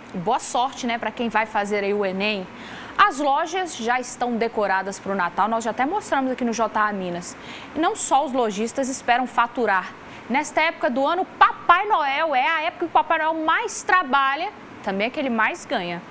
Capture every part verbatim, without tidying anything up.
Boa sorte, né, para quem vai fazer aí o Enem. As lojas já estão decoradas para o Natal, nós já até mostramos aqui no J A Minas. E não só os lojistas esperam faturar. Nesta época do ano, Papai Noel é a época que o Papai Noel mais trabalha, também é que ele mais ganha.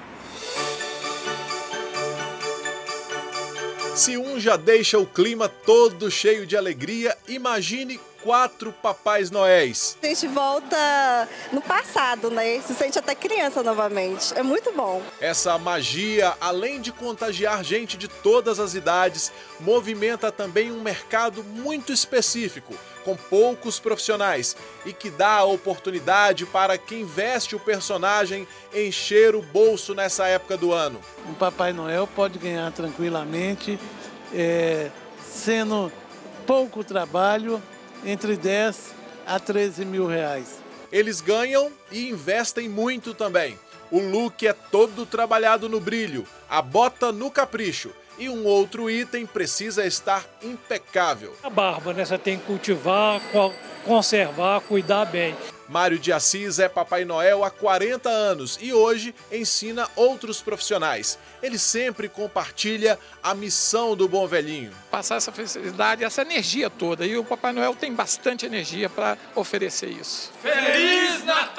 Se um já deixa o clima todo cheio de alegria, imagine quatro Papais Noéis. A gente volta no passado, né? Se sente até criança novamente. É muito bom. Essa magia, além de contagiar gente de todas as idades, movimenta também um mercado muito específico, com poucos profissionais e que dá a oportunidade para quem veste o personagem encher o bolso nessa época do ano. O Papai Noel pode ganhar tranquilamente, é, sendo pouco trabalho, entre dez a treze mil reais. Eles ganham e investem muito também. O look é todo trabalhado no brilho, a bota no capricho e um outro item precisa estar impecável. A barba, né? Você tem que cultivar, conservar, cuidar bem. Mário de Assis é Papai Noel há quarenta anos e hoje ensina outros profissionais. Ele sempre compartilha a missão do Bom Velhinho. Passar essa felicidade, essa energia toda. E o Papai Noel tem bastante energia para oferecer isso. Feliz Natal!